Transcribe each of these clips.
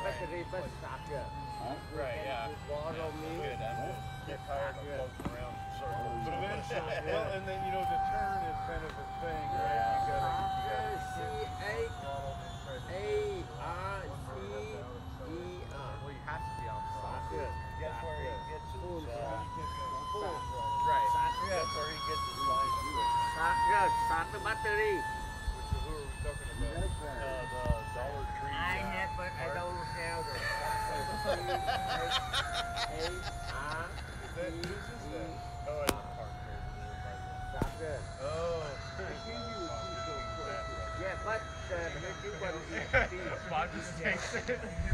battery first starter. Right, yeah. Borrow me. Get tired of floating around in circles. But eventually, well, and then, you know, the turn is kind of a thing, right? You gotta C-A-R-C-E-R. well, you have to be on Starter. That's where he gets his, right. that's where he gets his line. Starter battery. Which is, who are we talking about? The Dollar Tree. I have, but I don't have the Who's this then? Oh, it's park starter. Oh. Yeah, but the new one is Bob just takes it.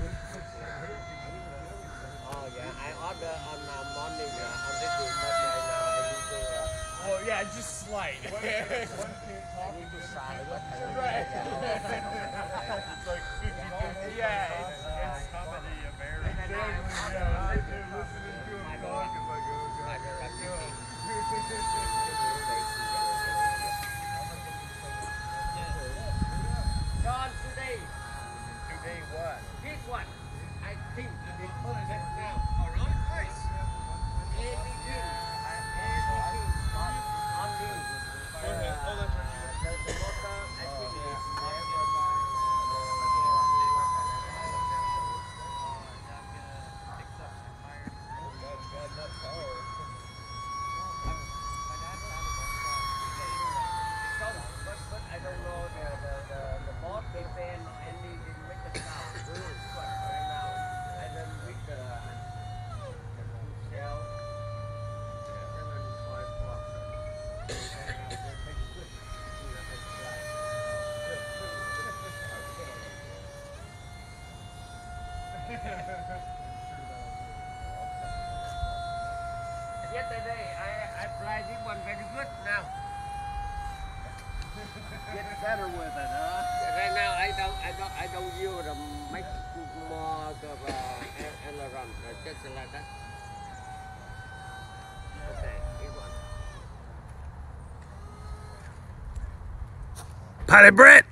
oh yeah, I order on morning on this week, but right now I need to Oh yeah, just slide. I need to side. Right. It's like 50-50. Yeah, it's comedy American. I do listening to him talk. It's like, oh god. John, today what? this one, I think it's perfect now. Oh really? Nice. Everything on the the motor, I think it's but I don't know the board they ban any didn't make the sound. But right now I done with the shell 754. Yesterday I applied this one very good now. Get better with it, huh? Right now I don't use the make more of aileron, just like that. Okay, this one. Pilot Brett.